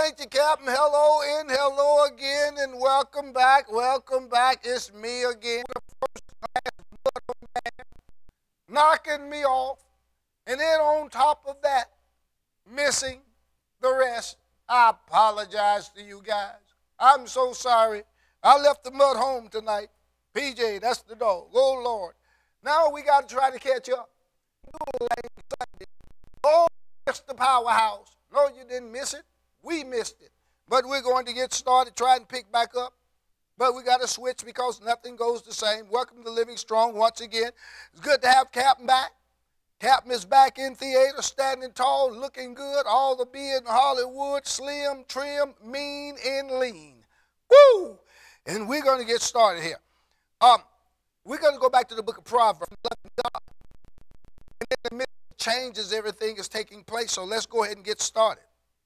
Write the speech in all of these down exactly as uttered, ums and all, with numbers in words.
Thank you, Captain. Hello and hello again, and welcome back. Welcome back. It's me again. Knocking me off. And then on top of that, missing the rest. I apologize to you guys. I'm so sorry. I left the mud home tonight. P J, that's the dog. Oh, Lord. Now we got to try to catch up. Oh, it's the powerhouse. No, you didn't miss it. We missed it. But we're going to get started, try and pick back up. But we got to switch because nothing goes the same. Welcome to Living Strong once again. It's good to have Captain back. Captain is back in theater, standing tall, looking good, all the beard in Hollywood, slim, trim, mean, and lean. Woo! And we're going to get started here. Um, we're going to go back to the book of Proverbs. God. And in the midst of changes, everything is taking place, so let's go ahead and get started.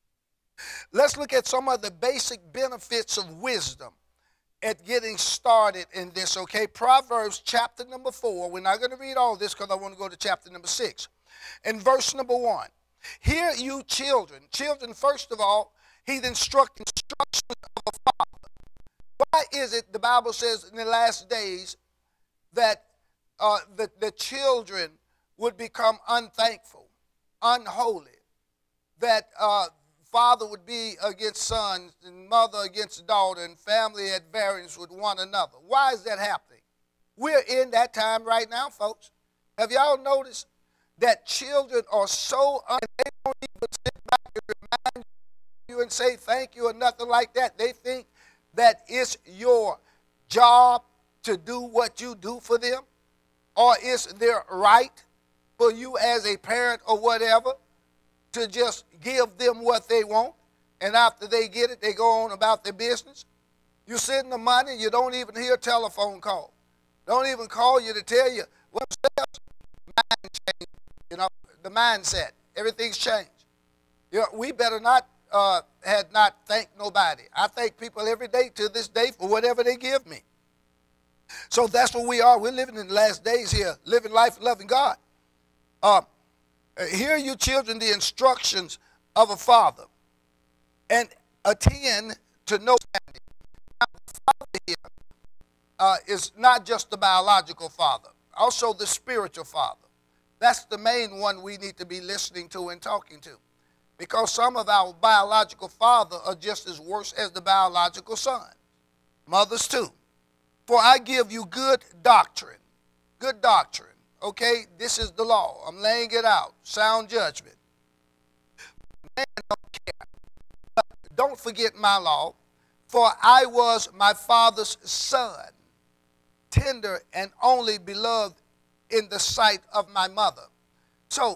Let's look at some of the basic benefits of wisdom at getting started in this, okay? Proverbs chapter number four. We're not going to read all this because I want to go to chapter number six. And verse number one. Hear you children. Children, first of all, he's instructing instructions of a father. Why is it the Bible says in the last days that uh, the, the children would become unthankful, unholy, that uh, father would be against son, and mother against daughter, and family at variance with one another? Why is that happening? We're in that time right now, folks. Have y'all noticed that children are so un- they don't even sit back and remind you and say thank you or nothing like that. They think that it's your job to do what you do for them, or it's their right for you as a parent or whatever to just give them what they want, and after they get it, they go on about their business. You send the money, you don't even hear a telephone call. Don't even call you to tell you what's up. Mind change, you know, the mindset. Everything's changed. You know, we better not uh, had not thank nobody. I thank people every day to this day for whatever they give me. So that's what we are. We're living in the last days here, living life and loving God. Um, Hear you children the instructions of a father, and attend to no standing. Now, the father here uh, is not just the biological father, also the spiritual father. That's the main one we need to be listening to and talking to, because some of our biological father are just as worse as the biological son. Mothers too. For I give you good doctrine, good doctrine. Okay, this is the law. I'm laying it out. Sound judgment. Man don't care. But don't forget my law, for I was my father's son, tender and only beloved in the sight of my mother. So,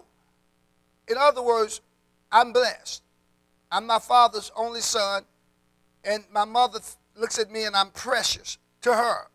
in other words, I'm blessed. I'm my father's only son, and my mother looks at me and I'm precious to her.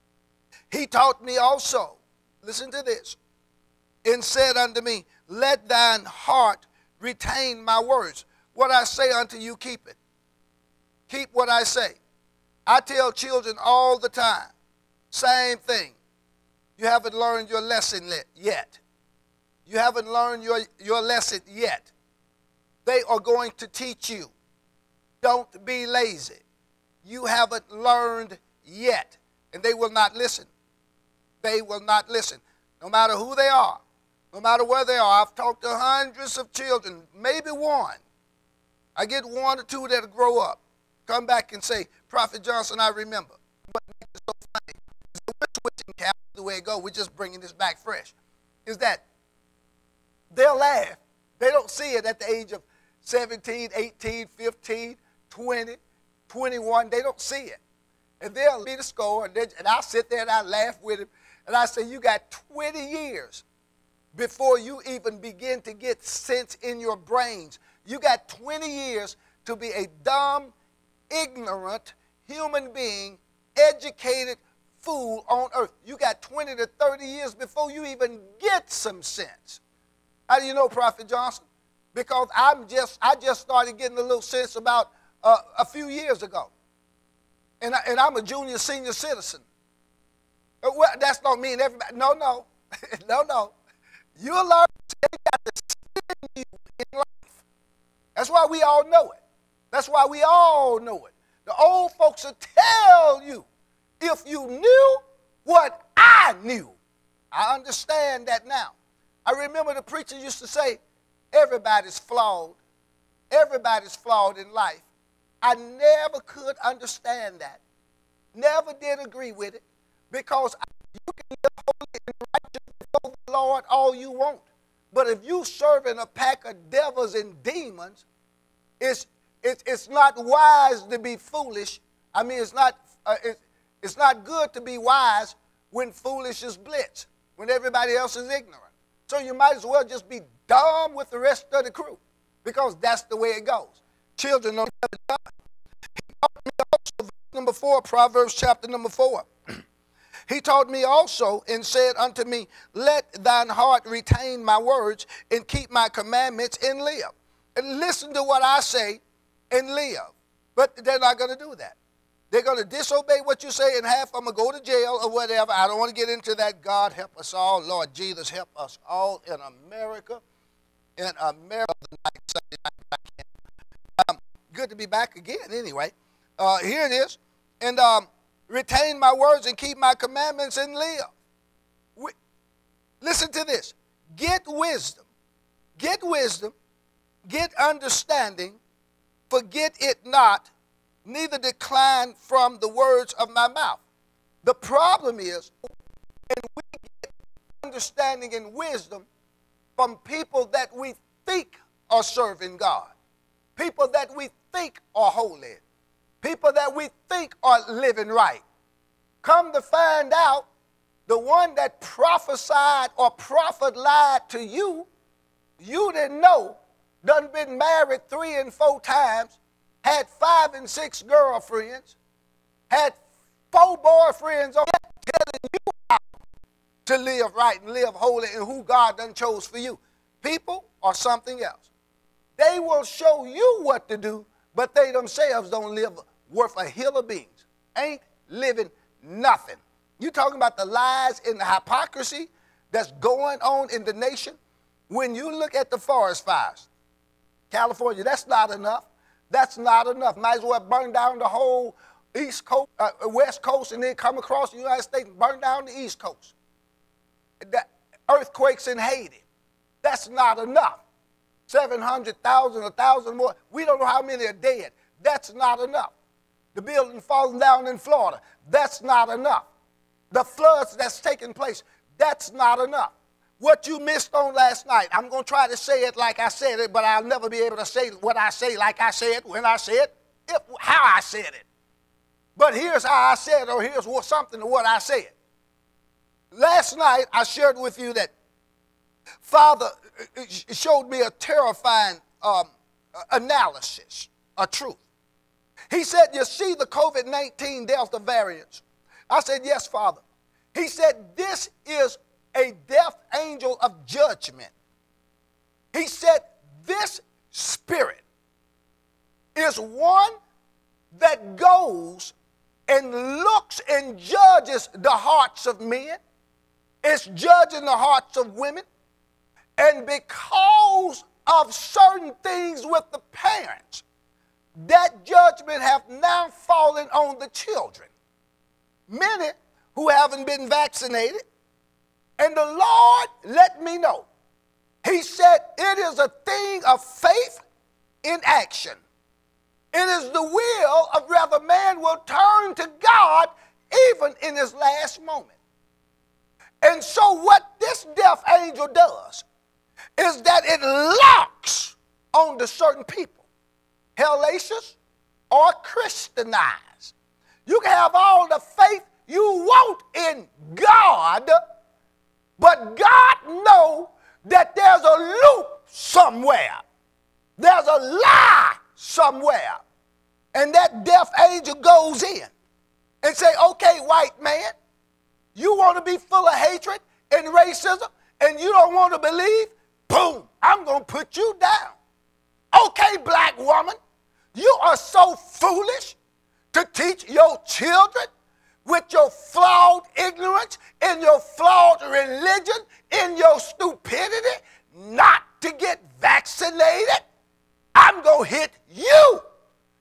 He taught me also, listen to this, and said unto me, let thine heart retain my words. What I say unto you, keep it. Keep what I say. I tell children all the time, same thing. You haven't learned your lesson yet. You haven't learned your, your lesson yet. They are going to teach you. Don't be lazy. You haven't learned yet. And they will not listen. They will not listen. No matter who they are, no matter where they are. I've talked to hundreds of children, maybe one. I get one or two that grow up, come back and say, Prophet Johnson, I remember. What makes it so funny is that we're switching cap the way it goes. We're just bringing this back fresh. Is that they'll laugh. They don't see it at the age of seventeen, eighteen, fifteen, twenty, twenty-one. They don't see it. And they'll be the score, and, and I'll sit there and I'll laugh with him. And I say, you got twenty years before you even begin to get sense in your brains. You got twenty years to be a dumb, ignorant human being, educated fool on earth. You got twenty to thirty years before you even get some sense. How do you know, Prophet Johnson? Because I'm just, I just started getting a little sense about uh, a few years ago. And, I, and I'm a junior senior citizen. Well, that's don't mean everybody. No, no. no, no. You'll learn. They got to sit in you in life. That's why we all know it. That's why we all know it. The old folks will tell you, if you knew what I knew. I understand that now. I remember the preacher used to say, everybody's flawed. Everybody's flawed in life. I never could understand that. Never did agree with it, because you can live holy and righteous before the Lord all you want. But if you serving a pack of devils and demons, it's, it's, it's not wise to be foolish. I mean, it's not, uh, it's, it's not good to be wise when foolish is blitz, when everybody else is ignorant. So you might as well just be dumb with the rest of the crew, because that's the way it goes. Children don't have it done. He taught me also, verse number four, Proverbs chapter number four. He taught me also and said unto me, let thine heart retain my words and keep my commandments and live. And listen to what I say and live. But they're not going to do that. They're going to disobey what you say, and half of them will go to jail or whatever. I don't want to get into that. God help us all. Lord Jesus, help us all in America. In America, um, good to be back again anyway. Uh, here it is. And um, retain my words and keep my commandments and live. We, listen to this. Get wisdom. Get wisdom. Get understanding. Forget it not, neither decline from the words of my mouth. The problem is, and we get understanding and wisdom from people that we think are serving God, people that we think are holy, people that we think are living right. Come to find out, the one that prophesied or prophet lied to you, you didn't know, done been married three and four times, had five and six girlfriends, had four boyfriends on telling you how to live right and live holy and who God done chose for you. People are something else. They will show you what to do, but they themselves don't live worth a hill of beans. Ain't living nothing. You talking about the lies and the hypocrisy that's going on in the nation? When you look at the forest fires, California, that's not enough. That's not enough. Might as well burn down the whole East Coast, uh, West Coast, and then come across the United States and burn down the East Coast. The earthquakes in Haiti, that's not enough. seven hundred thousand, one thousand more. We don't know how many are dead. That's not enough. The building falling down in Florida, that's not enough. The floods that's taking place, that's not enough. What you missed on last night, I'm going to try to say it like I said it, but I'll never be able to say what I say like I said, when I said it, if, how I said it. But here's how I said it, or here's what, something to what I said. Last night, I shared with you that Father showed me a terrifying um, analysis, a truth. He said, you see the COVID nineteen Delta variants? I said, yes, Father. He said, this is a death angel of judgment. He said, this spirit is one that goes and looks and judges the hearts of men. It's judging the hearts of women. And because of certain things with the parents, that judgment have now fallen on the children. Many who haven't been vaccinated. And the Lord let me know. He said it is a thing of faith in action. It is the will of whether man will turn to God even in his last moment. And so what this death angel does is that it locks on to certain people, hellacious or Christianized. You can have all the faith you want in God, but God knows that there's a loop somewhere. There's a lie somewhere. And that death angel goes in and say, okay, white man, you want to be full of hatred and racism and you don't want to believe? Boom, I'm going to put you down. Okay, black woman, you are so foolish to teach your children with your flawed ignorance, in your flawed religion, in your stupidity, not to get vaccinated. I'm going to hit you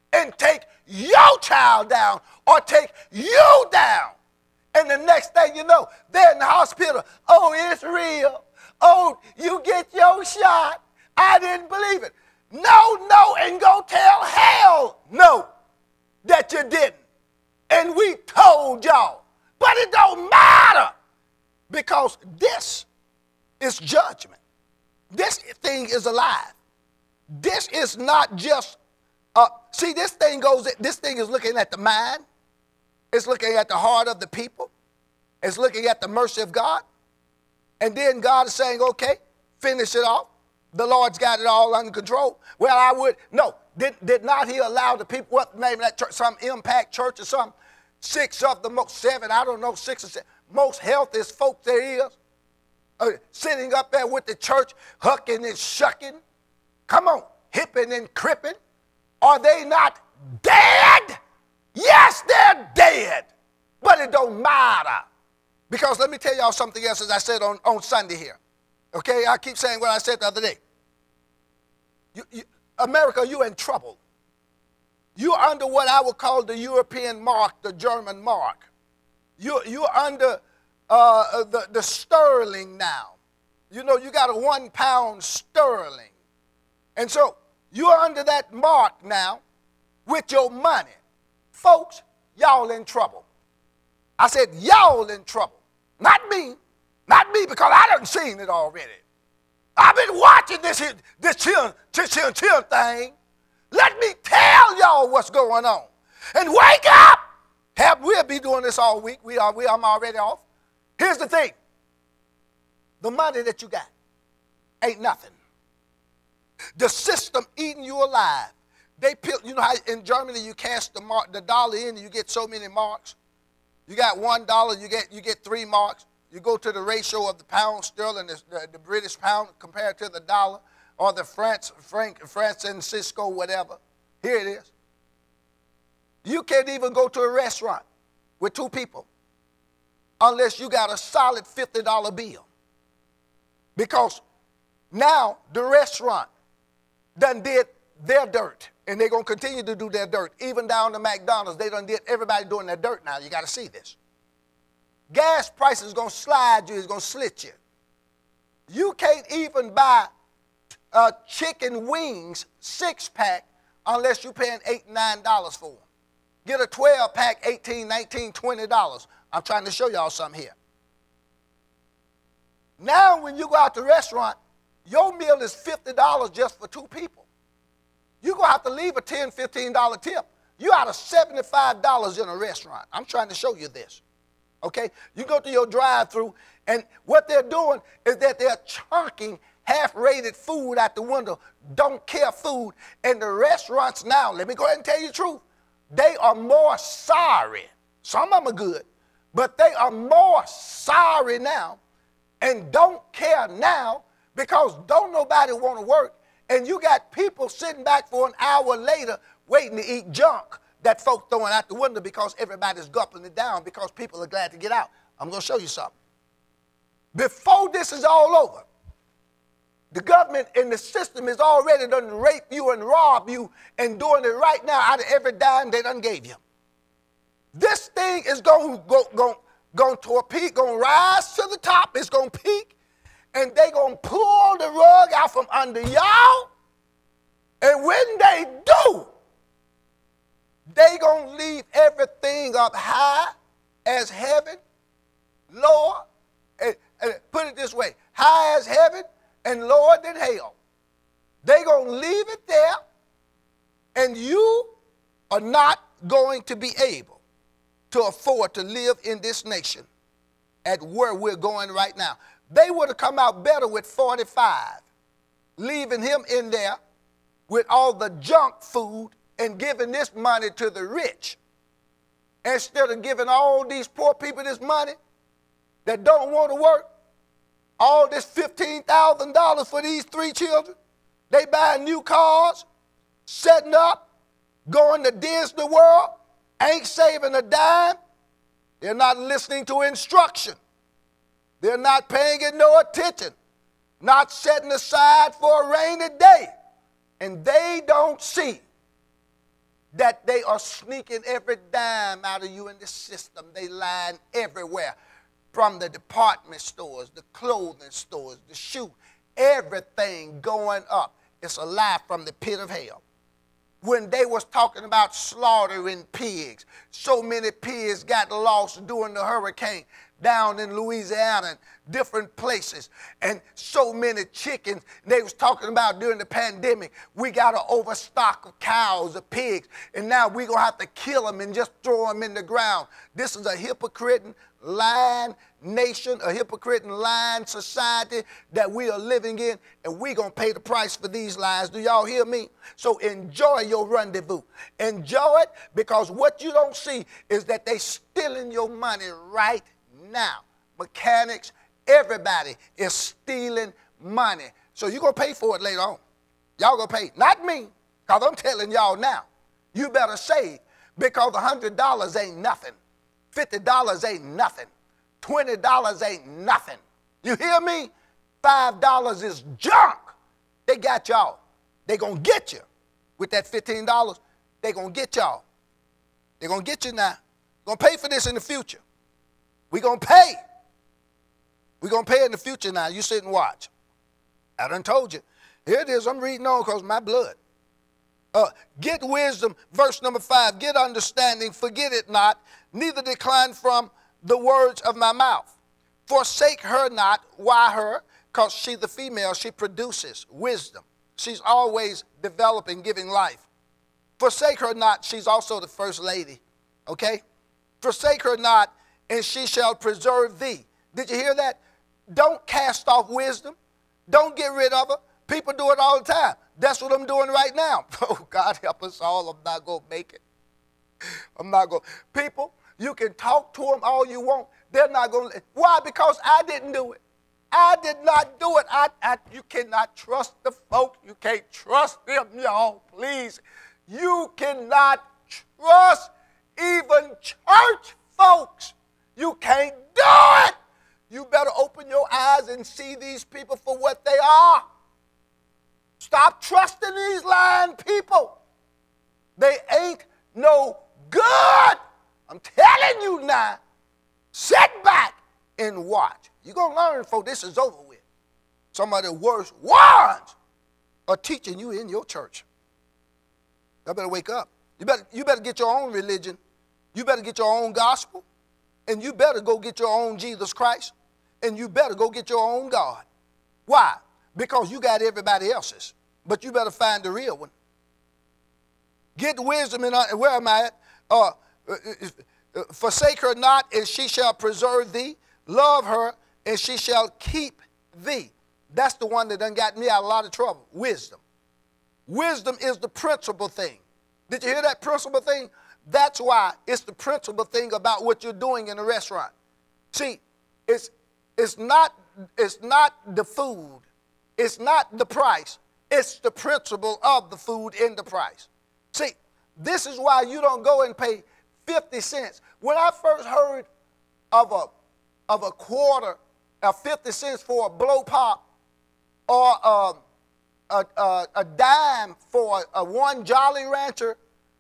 and take your child down or take you down. And the next thing you know, they're in the hospital. Oh, it's real. Oh, you get your shot. I didn't believe it. No, no, and go tell hell no that you didn't. And we told y'all. But it don't matter because this is judgment. This thing is alive. This is not just, uh, see, this thing goes, this thing is looking at the mind. It's looking at the heart of the people. It's looking at the mercy of God. And then God is saying, okay, finish it off. The Lord's got it all under control. Well, I would, no, did, did not he allow the people, what, maybe that church, some impact church or some, six of the most, seven, I don't know, six or seven, most healthiest folk there is, uh, sitting up there with the church, hucking and shucking. Come on, hipping and cripping. Are they not dead? Yes, they're dead. But it don't matter. Because let me tell y'all something else, as I said on, on Sunday here. Okay, I keep saying what I said the other day. You, you, America, you're in trouble. You're under what I would call the European mark, the German mark. You're, you're under uh, the, the sterling now. You know, you got a one pound sterling. And so you're under that mark now with your money. Folks, y'all in trouble. I said y'all in trouble. Not me. Not me, because I done seen it already. I've been watching this here, this chill, chill, chill, chill thing. Let me tell y'all what's going on. And wake up. Have, we'll be doing this all week. We are, we, I'm already off. Here's the thing. The money that you got ain't nothing. The system eating you alive. They put, you know how in Germany you cash the, mark, the dollar in and you get so many marks? You got one dollar, you get, you get three marks. You go to the ratio of the pound sterling, the, the, the British pound compared to the dollar, or the France, Frank, Francisco, whatever. Here it is. You can't even go to a restaurant with two people unless you got a solid fifty dollar bill. Because now the restaurant done did their dirt, and they're going to continue to do their dirt. Even down to McDonald's, they done did everybody doing their dirt now. You got to see this. Gas prices is going to slide you, it's going to slit you. You can't even buy uh, chicken wings six-pack unless you're paying eight dollars, nine dollars for them. Get a twelve-pack, eighteen dollars, nineteen dollars, twenty dollars. I'm trying to show y'all something here. Now when you go out to the restaurant, your meal is fifty dollars just for two people. You're going to have to leave a ten dollars, fifteen dollar tip. You're out of seventy-five dollars in a restaurant. I'm trying to show you this. Okay? You go to your drive-thru, and what they're doing is that they're chunking half-rated food out the window, don't care food. And the restaurants now, let me go ahead and tell you the truth, they are more sorry. Some of them are good, but they are more sorry now and don't care now because don't nobody want to work. And you got people sitting back for an hour later waiting to eat junk that folk throwing out the window because everybody's gulping it down because people are glad to get out. I'm going to show you something. Before this is all over, the government and the system is already done rape you and rob you and doing it right now out of every dime they done gave you. This thing is going to go, go, going to a peak, going to rise to the top. It's going to peak, and they're going to pull the rug out from under y'all. And when they do, they're going to leave everything up high as heaven, lower, and, and put it this way, high as heaven and lower than hell. They're going to leave it there, and you are not going to be able to afford to live in this nation at where we're going right now. They would have come out better with forty-five, leaving him in there with all the junk food and giving this money to the rich instead of giving all these poor people this money that don't want to work. All this fifteen thousand dollars for these three children. They buying new cars, setting up, going to Disney World, ain't saving a dime. They're not listening to instruction. They're not paying it no attention, not setting aside for a rainy day. And they don't see that they are sneaking every dime out of you in the system. They lying everywhere, from the department stores, the clothing stores, the shoe, everything going up. It's a lie from the pit of hell. When they was talking about slaughtering pigs, so many pigs got lost during the hurricane down in Louisiana and different places, and so many chickens. They was talking about during the pandemic, we got an overstock of cows, of pigs, and now we're going to have to kill them and just throw them in the ground. This is a hypocrite lying nation, a hypocrite and lying society that we are living in, and we're going to pay the price for these lies. Do y'all hear me? So enjoy your rendezvous. Enjoy it, because what you don't see is that they stealing your money right now. Mechanics, everybody is stealing money. So you're going to pay for it later on. Y'all going to pay. Not me, because I'm telling y'all now. You better save, because one hundred dollars ain't nothing. fifty dollars ain't nothing. twenty dollars ain't nothing. You hear me? five dollars is junk. They got y'all. They going to get you. With that fifteen dollars, they going to get y'all. They going to get you now. Going to pay for this in the future. We going to pay. We going to pay in the future now. You sit and watch. I done told you. Here it is. I'm reading on because my blood. Uh, get wisdom, verse number five. Get understanding, forget it not, neither decline from the words of my mouth. Forsake her not. Why her? Because she, the female, she produces wisdom. She's always developing, giving life. Forsake her not. She's also the first lady. Okay? Forsake her not, and she shall preserve thee. Did you hear that? Don't cast off wisdom. Don't get rid of her. People do it all the time. That's what I'm doing right now. Oh, God help us all. I'm not going to make it. I'm not going to. People, you can talk to them all you want. They're not going to. Why? Because I didn't do it. I did not do it. I, I, you cannot trust the folk. You can't trust them, y'all. Please. You cannot trust even church folks. You can't do it. You better open your eyes and see these people for what they are. Stop trusting these lying people. They ain't no good. I'm telling you now. Sit back and watch. You're going to learn before this is over with. Some of the worst ones are teaching you in your church. You better wake up. You better, you better get your own religion. You better get your own gospel. And you better go get your own Jesus Christ. And you better go get your own God. Why? Because you got everybody else's. But you better find the real one. Get wisdom in, where am I at? Uh, uh, uh, forsake her not, and she shall preserve thee. Love her, and she shall keep thee. That's the one that done got me out of a lot of trouble. Wisdom. Wisdom is the principal thing. Did you hear that principal thing? That's why it's the principal thing about what you're doing in a restaurant. See, it's, it's, not, it's not the food. It's not the price. It's the principle of the food in the price. See, this is why you don't go and pay fifty cents. When I first heard of a, of a quarter of fifty cents for a blow pop, or a, a, a, a dime for a, a one Jolly Rancher,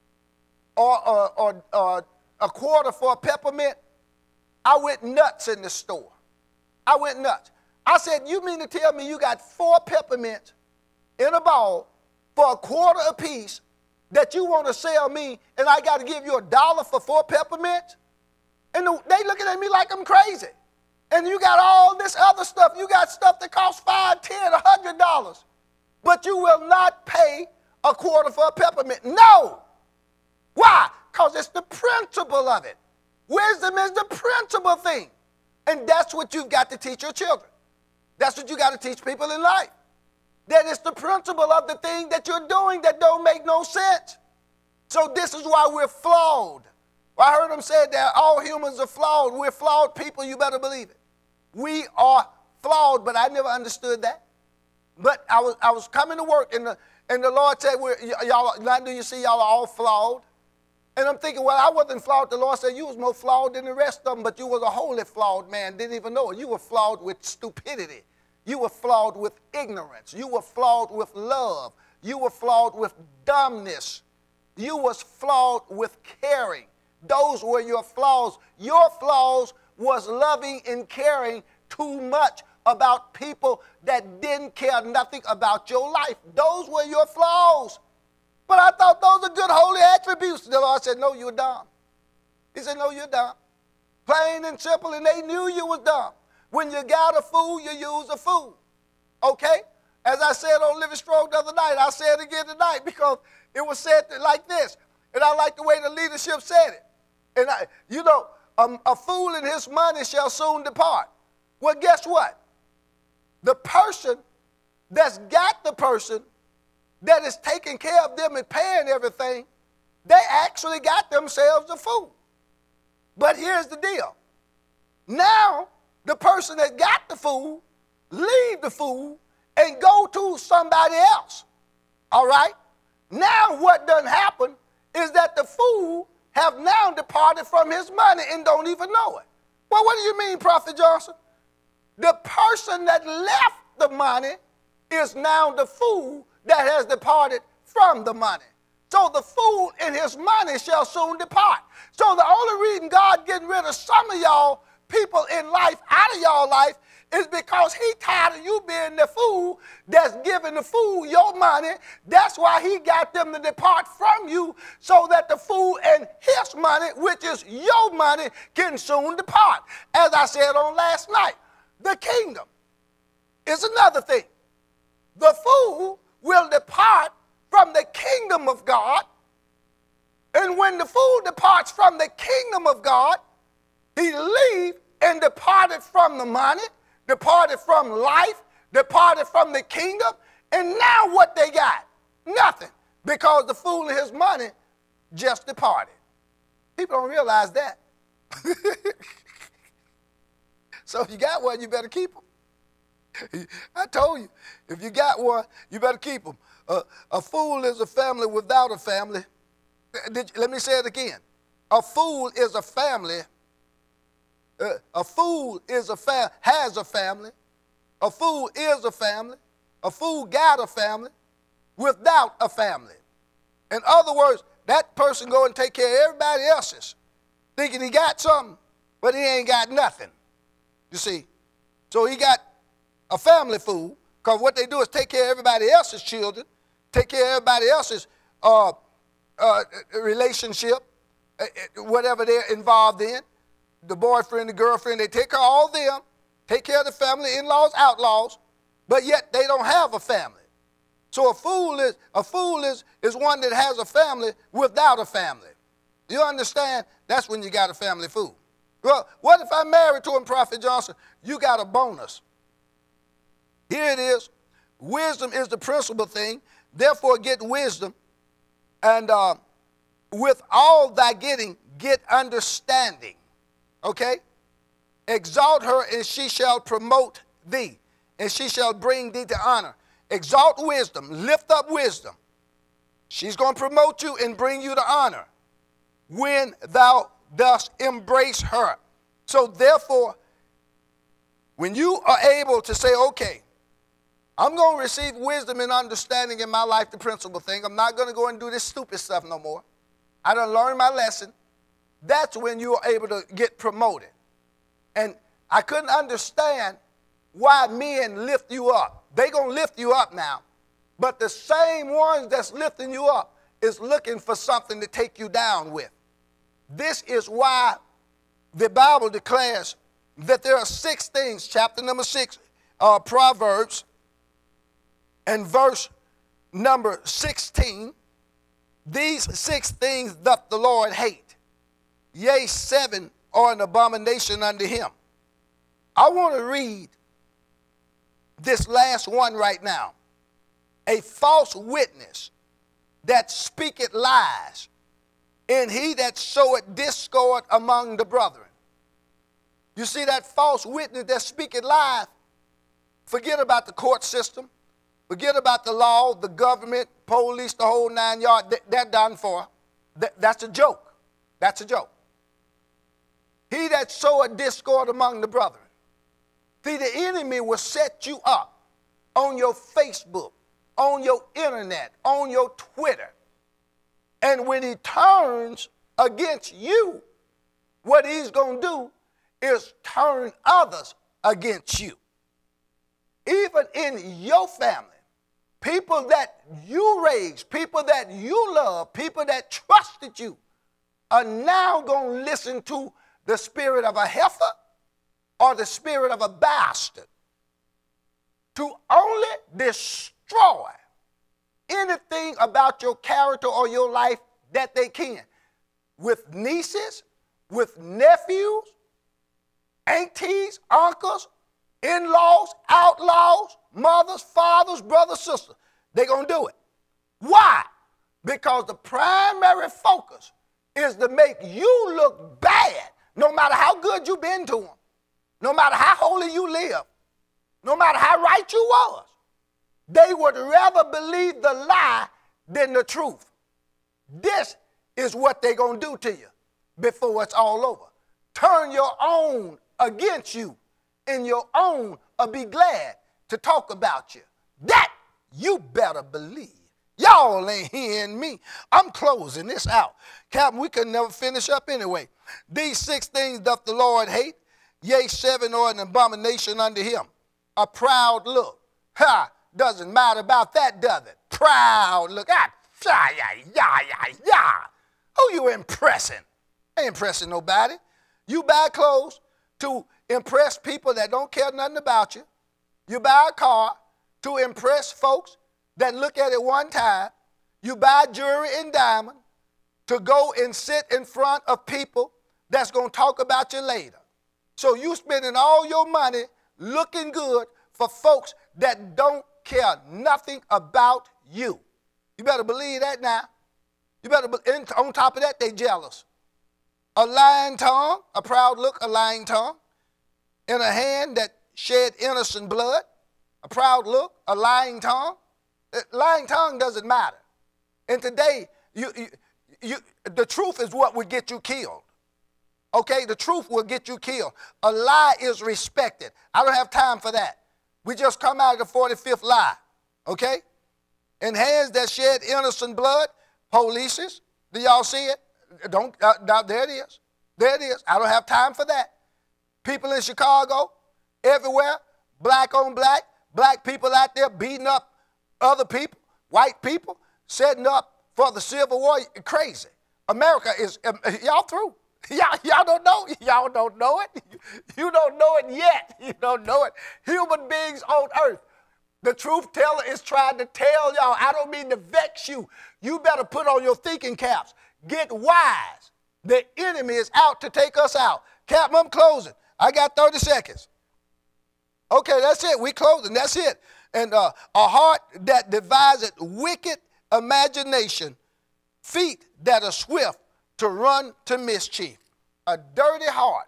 or, or, or, or a quarter for a peppermint, I went nuts in the store. I went nuts. I said, you mean to tell me you got four peppermints in a ball for a quarter apiece that you want to sell me, and I got to give you a dollar for four peppermints? And the, they looking at me like I'm crazy. And you got all this other stuff. You got stuff that costs five, ten, a hundred dollars, but you will not pay a quarter for a peppermint. No. Why? Because it's the principle of it. Wisdom is the principal thing, and that's what you've got to teach your children. That's what you got to teach people in life. That it's the principle of the thing that you're doing that don't make no sense. So this is why we're flawed. I heard them say that all humans are flawed. We're flawed people, you better believe it. We are flawed, but I never understood that. But I was, I was coming to work, and the, and the Lord said, we're, y'all, now do you see y'all are all flawed? And I'm thinking, well, I wasn't flawed. The Lord said, you was more flawed than the rest of them, but you was a wholly flawed man, didn't even know it. You were flawed with stupidity. You were flawed with ignorance. You were flawed with love. You were flawed with dumbness. You was flawed with caring. Those were your flaws. Your flaws was loving and caring too much about people that didn't care nothing about your life. Those were your flaws. But I thought those are good holy attributes. The Lord said, no, you're dumb. He said, no, you're dumb. Plain and simple, and they knew you was dumb. When you got a fool, you use a fool. Okay? As I said on Living Strong the other night, I'll say it again tonight because it was said like this. And I like the way the leadership said it. And, I, you know, um, a fool and his money shall soon depart. Well, guess what? The person that's got the person that is taking care of them and paying everything, they actually got themselves a fool. But here's the deal. Now, the person that got the fool, leave the fool, and go to somebody else. All right? Now what done happened is that the fool have now departed from his money and don't even know it. Well, what do you mean, Prophet Johnson? The person that left the money is now the fool that has departed from the money. So the fool and his money shall soon depart. So the only reason God getting rid of some of y'all people in life out of y'all life is because he tired of you being the fool that's giving the fool your money. That's why he got them to depart from you so that the fool and his money, which is your money, can soon depart. As I said on last night, the kingdom is another thing. The fool will depart from the kingdom of God, and when the fool departs from the kingdom of God, he leave and departed from the money, departed from life, departed from the kingdom, and now what they got? Nothing, because the fool and his money just departed. People don't realize that. So if you got one, you better keep them. I told you, if you got one, you better keep them. Uh, a fool is a family without a family. Did, let me say it again. A fool is a family. Uh, a fool is a fa- has a family. A fool is a family. A fool got a family without a family. In other words, that person go and take care of everybody else's, thinking he got something, but he ain't got nothing. You see? So he got a family fool, because what they do is take care of everybody else's children, take care of everybody else's uh, uh, relationship, uh, whatever they're involved in. The boyfriend, the girlfriend, they take care of all of them, take care of the family, in-laws, outlaws, but yet they don't have a family. So a fool is a fool is, is one that has a family without a family. You understand? That's when you got a family fool. Well, what if I'm married to him, Prophet Johnson? You got a bonus. Here it is. Wisdom is the principal thing. Therefore, get wisdom. And uh, with all thy getting, get understanding. Okay? Exalt her, and she shall promote thee, and she shall bring thee to honor. Exalt wisdom. Lift up wisdom. She's going to promote you and bring you to honor when thou dost embrace her. So therefore, when you are able to say, okay, I'm going to receive wisdom and understanding in my life, the principal thing. I'm not going to go and do this stupid stuff no more. I done learned my lesson. That's when you are able to get promoted. And I couldn't understand why men lift you up. They going to lift you up now. But the same ones that's lifting you up is looking for something to take you down with. This is why the Bible declares that there are six things, chapter number six, uh, Proverbs, and verse number sixteen, these six things doth the Lord hate. Yea, seven are an abomination unto him. I want to read this last one right now. A false witness that speaketh lies, and he that soweth discord among the brethren. You see that false witness that speaketh lies? Forget about the court system. Forget about the law, the government, police, the whole nine yards. They're done for. That's a joke. That's a joke. He that soweth discord among the brethren. See, the enemy will set you up on your Facebook, on your internet, on your Twitter, And when he turns against you, what he's going to do is turn others against you. Even in your family, people that you raised, people that you love, people that trusted you, are now going to listen to the spirit of a heifer or the spirit of a bastard to only destroy anything about your character or your life that they can. With nieces, with nephews, aunties, uncles, in-laws, outlaws, mothers, fathers, brothers, sisters. They're going to do it. Why? Because the primary focus is to make you look bad, no matter how good you've been to them, no matter how holy you live, no matter how right you was. They would rather believe the lie than the truth. This is what they're going to do to you before it's all over. Turn your own against you, and your own will be glad to talk about you. That you better believe. Y'all ain't hearing me. I'm closing this out. Captain, we could never finish up anyway. These six things doth the Lord hate, yea, seven are an abomination unto him. A proud look. Ha! Doesn't matter about that, does it? Proud look. Ah, yeah, yeah, yeah, yeah. Who you impressing? Ain't impressing nobody. You buy clothes to impress people that don't care nothing about you. You buy a car to impress folks that look at it one time. You buy jewelry and diamond to go and sit in front of people that's going to talk about you later. So you spending all your money looking good for folks that don't care nothing about you. You better believe that now. You better, be, and on top of that, they jealous. A lying tongue, a proud look, a lying tongue. In a hand that shed innocent blood, a proud look, a lying tongue. A lying tongue doesn't matter. And today, you, you, you, the truth is what will get you killed. Okay, the truth will get you killed. A lie is respected. I don't have time for that. We just come out of the forty-fifth lie, okay? In hands that shed innocent blood, polices, do y'all see it? Don't, uh, now, there it is. There it is. I don't have time for that. People in Chicago, everywhere, black on black, black people out there beating up other people, white people, setting up for the Civil War. Crazy. America is, um, y'all through. Y'all, y'all don't know. Y'all don't know it. You don't know it yet. You don't know it. Human beings on earth. The truth teller is trying to tell y'all, I don't mean to vex you. You better put on your thinking caps. Get wise. The enemy is out to take us out. Captain, I'm closing. I got thirty seconds. Okay, that's it. We closing. That's it. And uh, a heart that deviseth wicked imagination, feet that are swift to run to mischief. A dirty heart.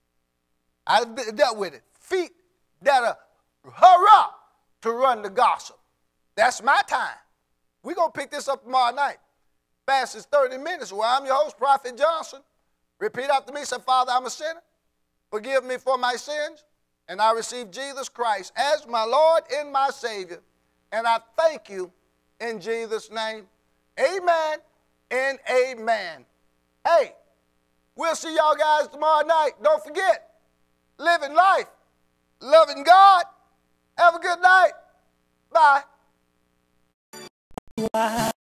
I've dealt with it. Feet that are hurry up to run the gossip. That's my time. We're going to pick this up tomorrow night. Fast as thirty minutes. Well, I'm your host, Prophet Johnson. Repeat after me. Say, Father, I'm a sinner. Forgive me for my sins. And I receive Jesus Christ as my Lord and my Savior. And I thank you in Jesus' name. Amen and amen. Hey, we'll see y'all guys tomorrow night. Don't forget, living life, loving God. Have a good night. Bye.